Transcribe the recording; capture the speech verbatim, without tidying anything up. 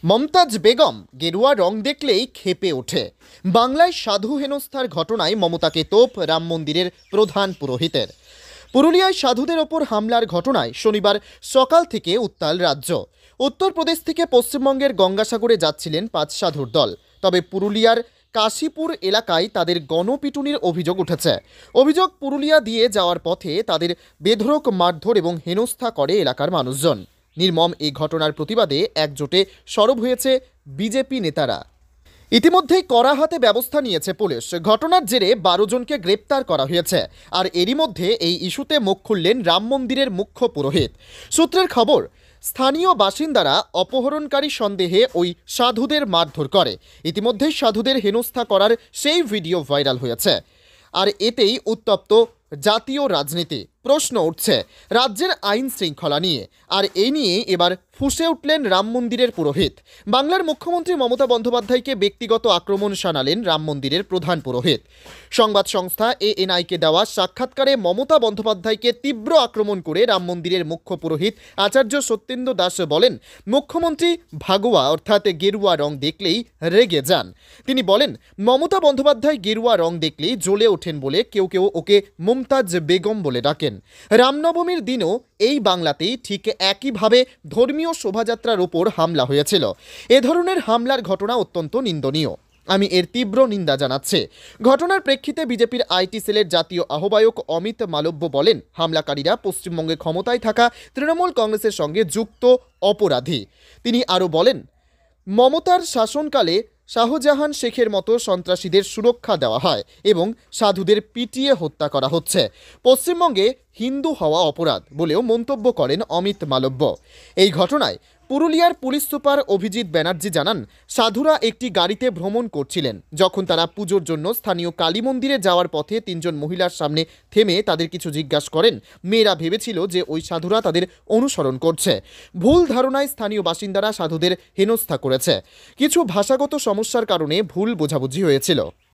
মমতাজ বেগম গেরুয়া রং দেখলেই ক্ষেপে ওঠে। বাংলায় সাধু হেনস্থার ঘটনায় মমতাকে তোপ রাম মন্দিরের প্রধান পুরোহিতের। পুরুলিয়ায় সাধুদের ওপর হামলার ঘটনায় শনিবার সকাল থেকে উত্তাল রাজ্য। উত্তরপ্রদেশ থেকে পশ্চিমবঙ্গের গঙ্গাসাগরে যাচ্ছিলেন পাঁচ সাধুর দল। তবে পুরুলিয়ার কাশীপুর এলাকায় তাদের গণপিটুনির অভিযোগ উঠেছে। অভিযোগ, পুরুলিয়া দিয়ে যাওয়ার পথে তাদের বেধড়ক মারধর এবং হেনস্থা করে এলাকার মানুষজন। নির্মম এই ঘটনার প্রতিবাদে একজোটে সরব হয়েছে বিজেপি নেতারা। ইতিমধ্যেই কড়া হাতে ব্যবস্থা নিয়েছে পুলিশ। ঘটনার জেরে বারো জনকে গ্রেপ্তার করা হয়েছে। আর এরই মধ্যে এই ইস্যুতে মুখ খুললেন রাম মন্দিরের মুখ্য পুরোহিত। সূত্রের খবর, স্থানীয় বাসিন্দারা অপহরণকারী সন্দেহে ওই সাধুদের মারধর করে। ইতিমধ্যেই সাধুদের হেনস্থা করার সেই ভিডিও ভাইরাল হয়েছে। আর এতেই উত্তপ্ত জাতীয় রাজনীতি। প্রশ্ন উঠছে রাজ্যের আইন শৃঙ্খলা নিয়ে। আর এই নিয়ে এবার ফুঁসে উঠলেন রাম মন্দিরের পুরোহিত। বাংলার মুখ্যমন্ত্রী মমতা বন্দ্যোপাধ্যায়কে ব্যক্তিগত আক্রমণ শানালেন রাম মন্দিরের প্রধান পুরোহিত। সংবাদ সংস্থা এএনআইকে দেওয়া সাক্ষাৎকারে মমতা বন্দ্যোপাধ্যায়কে তীব্র আক্রমণ করে রাম মন্দিরের মুখ্য পুরোহিত আচার্য সত্যেন্দ্র দাস বলেন, মুখ্যমন্ত্রী ভাগুয়া অর্থাৎ গেরুয়া রং দেখলেই রেগে যান। তিনি বলেন, মমতা বন্দ্যোপাধ্যায় গেরুয়া রং দেখলেই জ্বলে ওঠেন বলে কেউ কেউ ওকে মমতাজ বেগম বলে ডাকেন। রামনবমীর দিনও এই বাংলাতেই ঠিক একইভাবে ধর্মীয় শোভাযাত্রার ওপর হামলা হয়েছিল। এ ধরনের হামলার ঘটনা অত্যন্ত নিন্দনীয়। আমি এর তীব্র নিন্দা জানাচ্ছি। ঘটনার প্রেক্ষিতে বিজেপির আইটি সেলের জাতীয় আহ্বায়ক অমিত মালব্য বলেন, হামলাকারীরা পশ্চিমবঙ্গে ক্ষমতায় থাকা তৃণমূল কংগ্রেসের সঙ্গে যুক্ত অপরাধী। তিনি আরও বলেন, মমতার শাসনকালে শাহজাহান শেখের মতো সন্ত্রাসীদের সুরক্ষা দেওয়া হয় এবং সাধুদের পিটিয়ে হত্যা করা হচ্ছে। পশ্চিমবঙ্গে হিন্দু হওয়া অপরাধ বলেও মন্তব্য করেন অমিত মালব্য। এই ঘটনায় পুরুলিয়ার পুলিশ সুপার অভিজিৎ ব্যানার্জি জানান, সাধুরা একটি গাড়িতে ভ্রমণ করছিলেন। যখন তারা পুজোর জন্য স্থানীয় কালী মন্দিরে যাওয়ার পথে তিনজন মহিলার সামনে থেমে তাদের কিছু জিজ্ঞাসা করেন। মেয়েরা ভেবেছিল যে ওই সাধুরা তাদের অনুসরণ করছে। ভুল ধারণায় স্থানীয় বাসিন্দারা সাধুদের হেনস্থা করেছে। কিছু ভাষাগত সমস্যার কারণে ভুল বোঝাবুঝি হয়েছিল।